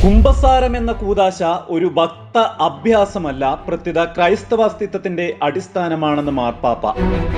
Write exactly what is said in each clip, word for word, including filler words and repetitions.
കുംഭസാരം എന്ന കൂദാശ ഒരു ഭക്ത അഭ്യാസമല്ല, പ്രത്യുത ക്രൈസ്തവ അസ്തിത്വത്തിന്റെ അടിസ്ഥാനമാണെന്ന് മാർപ്പാപ്പ.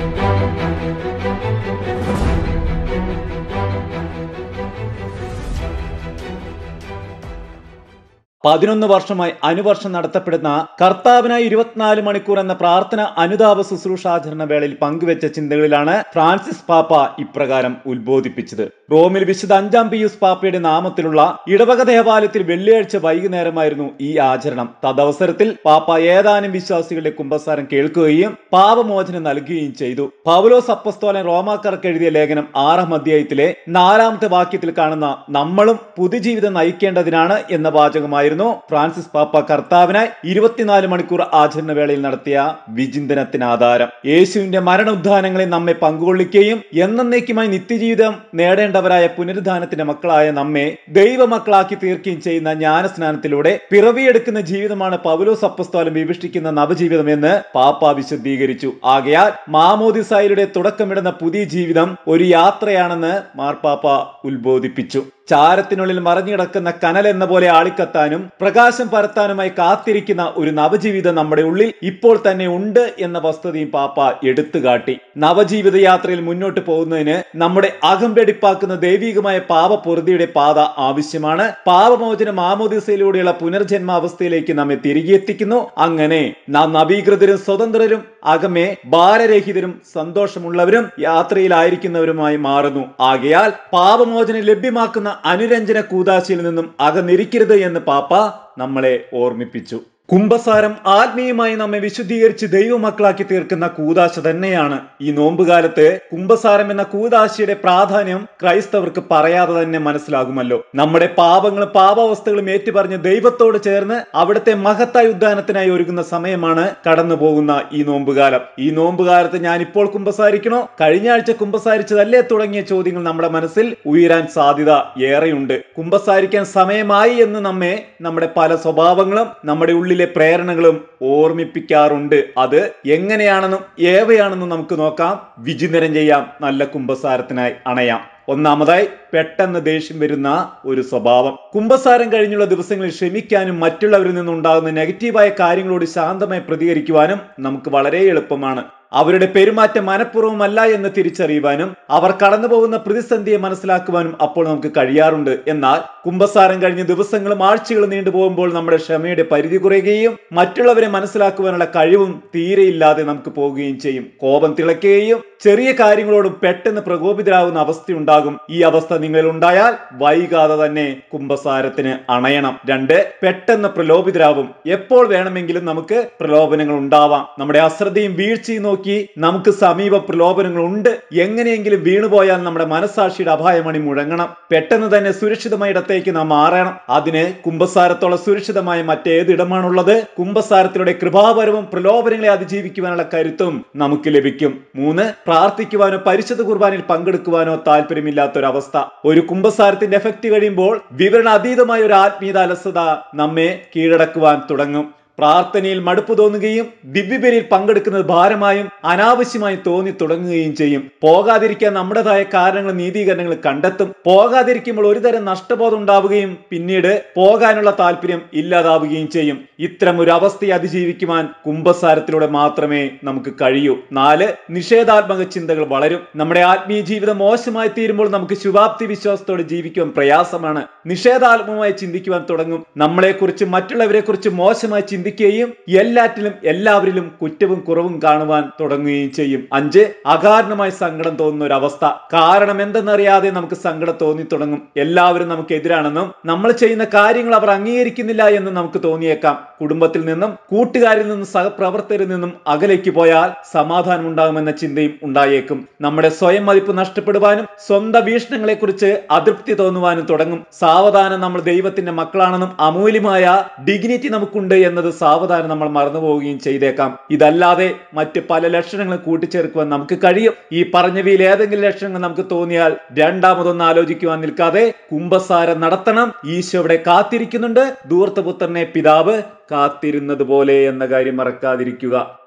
പതിനൊന്ന് വർഷമായി അനുവർഷം നടത്തപ്പെടുന്ന കർത്താവിനായി ഇരുപത്തിനാല് മണിക്കൂർ എന്ന പ്രാർത്ഥന അനുതാപ ശുശ്രൂഷാചരണ വേളയിൽ പങ്കുവെച്ച ചിന്തകളിലാണ് ഫ്രാൻസിസ് പാപ്പ ഇപ്രകാരം ഉത്ബോധിപ്പിച്ചത്. റോമിൽ വിശുദ്ധ അഞ്ചാം പിയൂസ് പാപ്പയുടെ നാമത്തിലുള്ള ഇടവക ദേവാലയത്തിൽ വെള്ളിയാഴ്ച വൈകുന്നേരമായിരുന്നു ഈ ആചരണം. തദവസരത്തിൽ പാപ്പ ഏതാനും വിശ്വാസികളുടെ കുംഭസാരം കേൾക്കുകയും പാപമോചനം നൽകുകയും ചെയ്തു. പൗലോസ് അപ്പസ്തോലൻ റോമാക്കാർക്ക് എഴുതിയ ലേഖനം ആറാം അധ്യായത്തിലെ നാലാമത്തെ വാക്യത്തിൽ കാണുന്ന നമ്മളും പുതുജീവിതം നയിക്കേണ്ടതിനാണ് എന്ന വാചകമായി ഫ്രാൻസിസ് പാപ്പ കർത്താവിനായി ഇരുപത്തിനാല് മണിക്കൂർ ആചരണ വേളയിൽ നടത്തിയ വിചിന്തനത്തിന് ആധാരം. യേശുവിന്റെ മരണ ഉദ്ധാനങ്ങളെ നമ്മെ പങ്കുകൊള്ളിക്കുകയും എന്നേക്കുമായി നിത്യജീവിതം നേടേണ്ടവരായ പുനരുദ്ധാനത്തിന്റെ മക്കളായ നമ്മെ ദൈവമക്കളാക്കി തീർക്കുകയും ചെയ്യുന്ന ജ്ഞാനസ്നാനത്തിലൂടെ പിറവിയെടുക്കുന്ന ജീവിതമാണ് പൗലോസ് അപ്പസ്തോലൻ വിവക്ഷിക്കുന്ന നവജീവിതം എന്ന് പാപ്പ വിശദീകരിച്ചു. ആകയാൽ മാമോദിസായിലൂടെ തുടക്കമിടുന്ന പുതിയ ജീവിതം ഒരു യാത്രയാണെന്ന് മാർപ്പാപ്പ ഉത്ബോധിപ്പിച്ചു. ചാരത്തിനുള്ളിൽ മറഞ്ഞുകിടക്കുന്ന കനൽ എന്ന പോലെ ആളിക്കത്താനും പ്രകാശം പരത്താനുമായി കാത്തിരിക്കുന്ന ഒരു നവജീവിതം നമ്മുടെ ഉള്ളിൽ ഇപ്പോൾ തന്നെ ഉണ്ട് എന്ന വസ്തുതയും പാപ്പ എടുത്തുകാട്ടി. നവജീവിത യാത്രയിൽ മുന്നോട്ട് പോകുന്നതിന് നമ്മുടെ അകമ്പെടിപ്പാക്കുന്ന ദൈവികമായ പാപപൊറുതിയുടെ പാത ആവശ്യമാണ്. പാപമോചന മാമോദിസയിലൂടെയുള്ള പുനർജന്മാവസ്ഥയിലേക്ക് നമ്മെ തിരികെ എത്തിക്കുന്നു. അങ്ങനെ നാം നവീകൃതരും സ്വതന്ത്രരും അകമേ ഭാരരഹിതരും സന്തോഷമുള്ളവരും യാത്രയിലായിരിക്കുന്നവരുമായി മാറുന്നു. ആകയാൽ പാപമോചനം ലഭ്യമാക്കുന്ന അനുരഞ്ജന കൂദാശയിൽ നിന്നും അകന്നിരിക്കരുത് എന്ന് പാപ്പ നമ്മളെ ഓർമ്മിപ്പിച്ചു. കുംഭസാരം ആത്മീയമായി നമ്മെ വിശുദ്ധീകരിച്ച് ദൈവമക്കളാക്കി തീർക്കുന്ന കൂദാശ തന്നെയാണ്. ഈ നോമ്പുകാലത്ത് കുംഭസാരം എന്ന കൂദാശയുടെ പ്രാധാന്യം ക്രൈസ്തവർക്ക് പറയാതെ തന്നെ മനസ്സിലാകുമല്ലോ. നമ്മുടെ പാപങ്ങളും പാപാവസ്ഥകളും ഏറ്റുപറഞ്ഞ് ദൈവത്തോട് ചേർന്ന് അവിടുത്തെ മഹത്തായ ഉദ്ധാനത്തിനായി ഒരുങ്ങുന്ന സമയമാണ് കടന്നു പോകുന്ന ഈ നോമ്പുകാലം. ഈ നോമ്പുകാലത്ത് ഞാൻ ഇപ്പോൾ കുംഭസാരിക്കണോ, കഴിഞ്ഞ ആഴ്ച കുംഭസാരിച്ചതല്ലേ തുടങ്ങിയ ചോദ്യങ്ങൾ നമ്മുടെ മനസ്സിൽ ഉയരാൻ സാധ്യത ഏറെയുണ്ട്. കുംഭസാരിക്കാൻ സമയമായി എന്ന് നമ്മെ നമ്മുടെ പല സ്വഭാവങ്ങളും നമ്മുടെ ഉള്ളിൽ പ്രേരണകളും ഓർമ്മിപ്പിക്കാറുണ്ട്. അത് എങ്ങനെയാണെന്നും ഏവയാണെന്നും നമുക്ക് നോക്കാം. വിചിന്തനം ചെയ്യാം. നല്ല കുംഭസാരത്തിനായി അണയാം. ഒന്നാമതായി, പെട്ടെന്ന് ദേഷ്യം വരുന്ന ഒരു സ്വഭാവം. കുംഭസാരം കഴിഞ്ഞുള്ള ദിവസങ്ങളിൽ ക്ഷമിക്കാനും മറ്റുള്ളവരിൽ നിന്നുണ്ടാകുന്ന നെഗറ്റീവായ കാര്യങ്ങളോട് ശാന്തമായി പ്രതികരിക്കുവാനും നമുക്ക് വളരെ എളുപ്പമാണ്. അവരുടെ പെരുമാറ്റം മനഃപൂർവ്വമല്ല എന്ന് തിരിച്ചറിയുവാനും അവർ കടന്നു പോകുന്ന പ്രതിസന്ധിയെ മനസ്സിലാക്കുവാനും അപ്പോൾ നമുക്ക് കഴിയാറുണ്ട്. എന്നാൽ കുംഭസാരം കഴിഞ്ഞ് ദിവസങ്ങളും ആഴ്ചകളും നീണ്ടുപോകുമ്പോൾ നമ്മുടെ ക്ഷമയുടെ പരിധി കുറയുകയും മറ്റുള്ളവരെ മനസ്സിലാക്കുവാനുള്ള കഴിവും തീരെയില്ലാതെ നമുക്ക് പോവുകയും ചെയ്യും. കോപം തിളയ്ക്കുകയും ചെറിയ കാര്യങ്ങളോടും പെട്ടെന്ന് പ്രകോപിതരാകുന്ന അവസ്ഥയുണ്ടാകും. ഈ അവസ്ഥ നിങ്ങളിൽ ഉണ്ടായാൽ വൈകാതെ തന്നെ കുംഭസാരത്തിന് അണയണം. രണ്ട്, പെട്ടെന്ന് പ്രലോഭിതരാകും. എപ്പോൾ വേണമെങ്കിലും നമുക്ക് പ്രലോഭനങ്ങൾ ഉണ്ടാവാം. നമ്മുടെ അശ്രദ്ധയും വീഴ്ചയും നോക്കി നമുക്ക് സമീപ പ്രലോഭനങ്ങൾ ഉണ്ട്. എങ്ങനെയെങ്കിലും വീണുപോയാൽ നമ്മുടെ മനസാക്ഷിയുടെ അപായമണി മുഴങ്ങണം. പെട്ടെന്ന് തന്നെ സുരക്ഷിതമായ ഇടത്തേക്ക് നാം മാറണം. അതിന് കുംഭസാരത്തോളം സുരക്ഷിതമായ മറ്റേതിടമാണുള്ളത്? കുംഭസാരത്തിലൂടെ കൃപാപരവും പ്രലോഭനങ്ങളെ അതിജീവിക്കുവാനുള്ള കരുത്തും നമുക്ക് ലഭിക്കും. മൂന്ന്, പ്രാർത്ഥിക്കുവാനോ പരിശുദ്ധ കുർബാനയിൽ പങ്കെടുക്കുവാനോ താല്പര്യമില്ലാത്തൊരവസ്ഥ. ഒരു കുംഭസാരത്തിന്റെ എഫക്ട് കഴിയുമ്പോൾ വിവരണ അതീതമായ ഒരു ആത്മീയത അലസത നമ്മെ കീഴടക്കുവാൻ തുടങ്ങും. പ്രാർത്ഥനയിൽ മടുപ്പ് തോന്നുകയും ദിവ്യബലിയിൽ പങ്കെടുക്കുന്നത് ഭാരമായും അനാവശ്യമായും തോന്നി തുടങ്ങുകയും ചെയ്യും. പോകാതിരിക്കാൻ നമ്മുടേതായ കാരണങ്ങൾ നീതീകരണങ്ങൾ കണ്ടെത്തും. പോകാതിരിക്കുമ്പോൾ ഒരുതരം നഷ്ടബോധം ഉണ്ടാവുകയും പിന്നീട് പോകാനുള്ള താല്പര്യം ഇല്ലാതാവുകയും ചെയ്യും. ഇത്തരം ഒരു അവസ്ഥയെ അതിജീവിക്കുവാൻ കുംഭസാരത്തിലൂടെ മാത്രമേ നമുക്ക് കഴിയൂ. നാല്, നിഷേധാത്മക ചിന്തകൾ വളരും. നമ്മുടെ ആത്മീയ ജീവിതം മോശമായി തീരുമ്പോൾ നമുക്ക് ശുഭാപ്തി വിശ്വാസത്തോടെ ജീവിക്കുവാൻ പ്രയാസമാണ്. നിഷേധാത്മകമായി ചിന്തിക്കുവാൻ തുടങ്ങും. നമ്മളെ കുറിച്ച് മറ്റുള്ളവരെ കുറിച്ച് മോശമായി ചിന്തിക്കുകയും എല്ലാറ്റിലും എല്ലാവരിലും കുറ്റവും കുറവും കാണുവാൻ തുടങ്ങുകയും ചെയ്യും. അഞ്ച്, അകാരണമായി സങ്കടം തോന്നുന്ന ഒരു അവസ്ഥ. കാരണം എന്തെന്നറിയാതെ നമുക്ക് സങ്കടം തോന്നി തുടങ്ങും. എല്ലാവരും നമുക്ക് എതിരാണെന്നും നമ്മൾ ചെയ്യുന്ന കാര്യങ്ങൾ അവർ അംഗീകരിക്കുന്നില്ല എന്നും നമുക്ക് തോന്നിയേക്കാം. കുടുംബത്തിൽ നിന്നും കൂട്ടുകാരിൽ നിന്നും സഹപ്രവർത്തകരിൽ നിന്നും അകലേക്ക് പോയാൽ സമാധാനം ഉണ്ടാകുമെന്ന ചിന്തയും ഉണ്ടായേക്കും. നമ്മുടെ സ്വയം മതിപ്പ് നഷ്ടപ്പെടുവാനും സ്വന്തം വീക്ഷണങ്ങളെ കുറിച്ച് അതൃപ്തി തോന്നുവാനും തുടങ്ങും. സാവധാനം നമ്മൾ ദൈവത്തിന്റെ മക്കളാണെന്നും അമൂല്യമായ ഡിഗ്നിറ്റി നമുക്കുണ്ട് എന്നത് സാവധാനം നമ്മൾ മറന്നുപോവുകയും ചെയ്തേക്കാം. ഇതല്ലാതെ മറ്റ് പല ലക്ഷണങ്ങളും കൂട്ടിച്ചേർക്കുവാൻ നമുക്ക് കഴിയും. ഈ പറഞ്ഞവയിൽ ഏതെങ്കിലും ലക്ഷണങ്ങൾ നമുക്ക് തോന്നിയാൽ രണ്ടാമതൊന്നും ആലോചിക്കുവാൻ നിൽക്കാതെ കുംഭസാരം നടത്തണം. ഈശോ ഇവിടെ കാത്തിരിക്കുന്നുണ്ട്. ധൂർത്തപുത്രനെ പിതാവ് കാത്തിരുന്നത് പോലെ എന്ന കാര്യം മറക്കാതിരിക്കുക.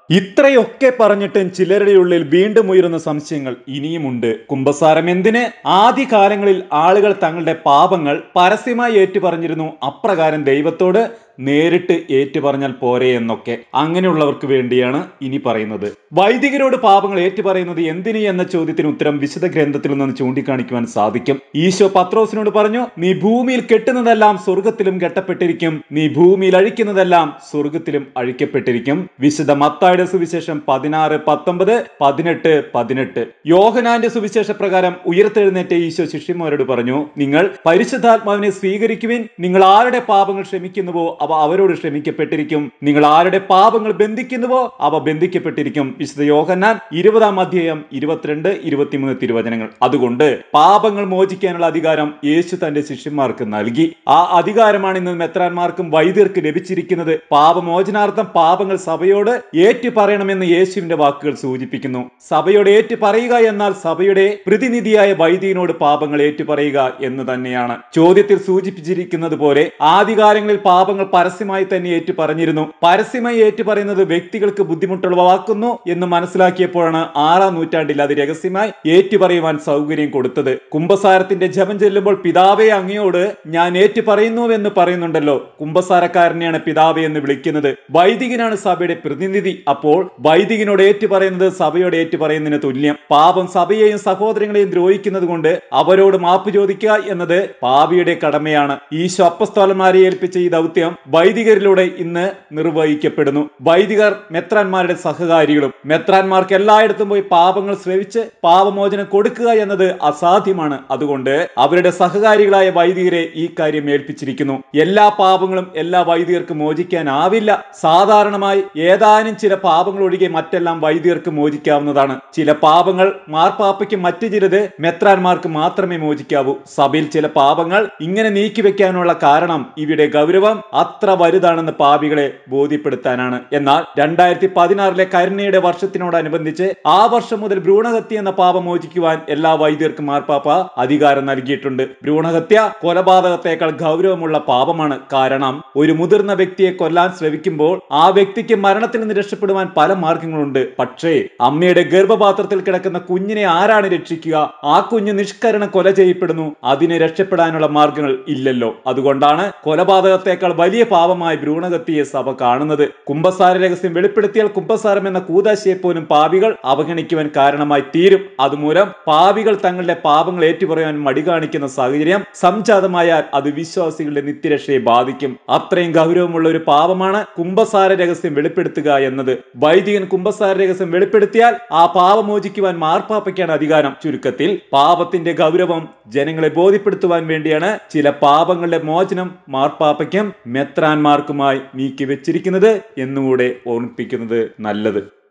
ഇത്രയൊക്കെ പറഞ്ഞിട്ടും ചിലരുടെ ഉള്ളിൽ വീണ്ടും ഉയരുന്ന സംശയങ്ങൾ ഇനിയുമുണ്ട്. കുമ്പസാരം എന്തിന്? ആദ്യകാലങ്ങളിൽ ആളുകൾ തങ്ങളുടെ പാപങ്ങൾ പരസ്യമായി ഏറ്റുപറഞ്ഞിരുന്നു. അപ്രകാരം ദൈവത്തോട് നേരിട്ട് ഏറ്റുപറഞ്ഞാൽ പോരെ എന്നൊക്കെ. അങ്ങനെയുള്ളവർക്ക് വേണ്ടിയാണ് ഇനി പറയുന്നത്. വൈദികരോട് പാപങ്ങൾ ഏറ്റുപറയുന്നത് എന്തിന് എന്ന ചോദ്യത്തിന് ഉത്തരം വിശുദ്ധ ഗ്രന്ഥത്തിൽ നിന്ന് ചൂണ്ടിക്കാണിക്കുവാൻ സാധിക്കും. ഈശോ പത്രോസിനോട് പറഞ്ഞു, നീ ഭൂമിയിൽ കെട്ടുന്നതെല്ലാം സ്വർഗത്തിലും കെട്ടപ്പെട്ടിരിക്കും, നീ ഭൂമിയിൽ അഴിക്കുന്നതെല്ലാം സ്വർഗത്തിലും അഴിക്കപ്പെട്ടിരിക്കും. വിശുദ്ധ മത്തായിയുടെ സുവിശേഷം പതിനാറ് പത്തൊമ്പത് പതിനെട്ട് പതിനെട്ട്. യോഹനാന്റെ സുവിശേഷ പ്രകാരം ഉയർത്തെഴുന്നേറ്റ ഈശോ ശിഷ്യന്മാരോട് പറഞ്ഞു, നിങ്ങൾ പരിശുദ്ധാത്മാവിനെ സ്വീകരിക്കുവിൻ. നിങ്ങൾ ആരുടെ പാപങ്ങൾ ക്ഷമിക്കുന്നുവോ അവ അവരോട് ക്ഷമിക്കപ്പെട്ടിരിക്കും, നിങ്ങൾ ആരുടെ പാപങ്ങൾ ബന്ധിക്കുന്നുവോ അവ ബന്ധിക്കപ്പെട്ടിരിക്കും. വിശുദ്ധ യോഹന്നാൻ ഇരുപതാം അധ്യായം ഇരുപത്തിരണ്ട് ഇരുപത്തിമൂന്ന് തിരുവചനങ്ങൾ. അതുകൊണ്ട് പാപങ്ങൾ മോചിക്കാനുള്ള അധികാരം യേശു തന്റെ ശിഷ്യന്മാർക്ക് നൽകി. ആ അധികാരമാണ് ഇന്ന് മെത്രാന്മാർക്കും വൈദ്യർക്ക് ലഭിച്ചിരിക്കുന്നത്. പാപമോചനാർത്ഥം പാപങ്ങൾ സഭയോട് ഏറ്റു പറയണമെന്ന് യേശുവിന്റെ വാക്കുകൾ സൂചിപ്പിക്കുന്നു. സഭയോട് ഏറ്റു പറയുക എന്നാൽ സഭയുടെ പ്രതിനിധിയായ വൈദികനോട് പാപങ്ങൾ ഏറ്റു പറയുക എന്ന് തന്നെയാണ്. ചോദ്യത്തിൽ സൂചിപ്പിച്ചിരിക്കുന്നത് പോലെ ആദ്യകാലങ്ങളിൽ പാപങ്ങൾ പരസ്യമായി തന്നെ ഏറ്റു പറഞ്ഞിരുന്നു. പരസ്യമായി ഏറ്റു പറയുന്നത് വ്യക്തികൾക്ക് ബുദ്ധിമുട്ടുളവാക്കുന്നു എന്ന് മനസ്സിലാക്കിയപ്പോഴാണ് ആറാം നൂറ്റാണ്ടിൽ അത് രഹസ്യമായി ഏറ്റു പറയുവാൻ സൗകര്യം കൊടുത്തത്. കുംഭസാരത്തിന്റെ ജപം ചെല്ലുമ്പോൾ പിതാവേ അങ്ങയോട് ഞാൻ ഏറ്റു പറയുന്നുവെന്ന് പറയുന്നുണ്ടല്ലോ. കുംഭസാരക്കാരനെയാണ് പിതാവേ എന്ന് വിളിക്കുന്നത്. വൈദികനാണ് സഭയുടെ പ്രതിനിധി. അപ്പോൾ വൈദികനോട് ഏറ്റു പറയുന്നത് സഭയോട് ഏറ്റു പറയുന്നതിന് തുല്യം. പാപം സഭയെയും സഹോദരങ്ങളെയും ദ്രോഹിക്കുന്നത് കൊണ്ട് അവരോട് മാപ്പ് ചോദിക്കുക എന്നത് പാപിയുടെ കടമയാണ്. ഈശോ അപ്പസ്തോലന്മാരെ ഏൽപ്പിച്ച ഈ ദൗത്യം വൈദികരിലൂടെ ഇന്ന് നിർവഹിക്കപ്പെടുന്നു. വൈദികർ മെത്രാന്മാരുടെ സഹകാരികളും. മെത്രാന്മാർക്ക് എല്ലായിടത്തും പോയി പാപങ്ങൾ ശ്രവിച്ച് പാപമോചനം കൊടുക്കുക എന്നത് അസാധ്യമാണ്. അതുകൊണ്ട് അവരുടെ സഹകാരികളായ വൈദികരെ ഈ കാര്യം ഏൽപ്പിച്ചിരിക്കുന്നു. എല്ലാ പാപങ്ങളും എല്ലാ വൈദികർക്ക് മോചിക്കാനാവില്ല. സാധാരണമായി ഏതാനും ചില പാപങ്ങൾ ഒഴികെ മറ്റെല്ലാം വൈദികർക്ക് മോചിക്കാവുന്നതാണ്. ചില പാപങ്ങൾ മാർപ്പാപ്പയ്ക്ക്, മറ്റു ചിലത് മെത്രാന്മാർക്ക് മാത്രമേ മോചിക്കാവൂ. സഭയിൽ ചില പാപങ്ങൾ ഇങ്ങനെ നീക്കിവെക്കാനുള്ള കാരണം ഇവിടെ ഗൗരവം അത്ര വലുതാണെന്ന് പാപികളെ ബോധ്യപ്പെടുത്താനാണ്. എന്നാൽ രണ്ടായിരത്തി പതിനാറിലെ കരുണയുടെ വർഷത്തിനോടനുബന്ധിച്ച് ആ വർഷം മുതൽ ഭ്രൂണഹത്യ എന്ന പാപം മോചിക്കുവാൻ എല്ലാ വൈദ്യർക്കും മാർപ്പാപ്പ അധികാരം നൽകിയിട്ടുണ്ട്. ഭ്രൂണഹത്യ കൊലപാതകത്തേക്കാൾ ഗൗരവമുള്ള പാപമാണ്. കാരണം ഒരു മുതിർന്ന വ്യക്തിയെ കൊല്ലാൻ ശ്രമിക്കുമ്പോൾ ആ വ്യക്തിക്ക് മരണത്തിൽ നിന്ന് രക്ഷപ്പെടുവാൻ പല മാർഗങ്ങളുണ്ട്. പക്ഷേ അമ്മയുടെ ഗർഭപാത്രത്തിൽ കിടക്കുന്ന കുഞ്ഞിനെ ആരാണ് രക്ഷിക്കുക? ആ കുഞ്ഞ് നിഷ്കരണം കൊല ചെയ്യപ്പെടുന്നു. അതിനെ രക്ഷപ്പെടാനുള്ള മാർഗങ്ങൾ ഇല്ലല്ലോ. അതുകൊണ്ടാണ് കൊലപാതകത്തേക്കാൾ വലിയ പാപമായി ഭ്രൂണഹത്യയെ സഭ കാണുന്നത്. കുംഭസാര രഹസ്യം വെളിപ്പെടുത്തിയാൽ കുംഭസാരം എന്ന കൂദാശയെ പോലും പാപികൾ അവഗണിക്കുവാൻ കാരണമായി തീരും. അതുമൂലം പാപികൾ തങ്ങളുടെ പാപങ്ങൾ ഏറ്റുപറയാൻ മടി കാണിക്കുന്ന സാഹചര്യം സംജാതമായാൽ അത് വിശ്വാസികളുടെ നിത്യരക്ഷയെ ബാധിക്കും. അത്രയും ഗൗരവമുള്ള ഒരു പാപമാണ് കുംഭസാര രഹസ്യം വെളിപ്പെടുത്തുക എന്നത്. വൈദികൻ കുംഭസാര രഹസ്യം വെളിപ്പെടുത്തിയാൽ ആ പാപം മോചിക്കുവാൻ മാർപ്പാപ്പയ്ക്കാണ് അധികാരം. ചുരുക്കത്തിൽ പാപത്തിന്റെ ഗൗരവം ജനങ്ങളെ ബോധ്യപ്പെടുത്തുവാൻ വേണ്ടിയാണ് ചില പാപങ്ങളുടെ മോചനം മാർപ്പാപ്പയ്ക്കും മെത്രാന്മാർക്കുമായി നീക്കി വെച്ചിരിക്കുന്നത് എന്നുകൂടെ ഓർമ്മിപ്പിക്കുന്നത് നല്ലത്.